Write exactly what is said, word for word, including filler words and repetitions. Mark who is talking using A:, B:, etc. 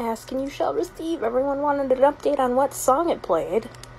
A: Ask and you shall receive. Everyone wanted an update on what song it played.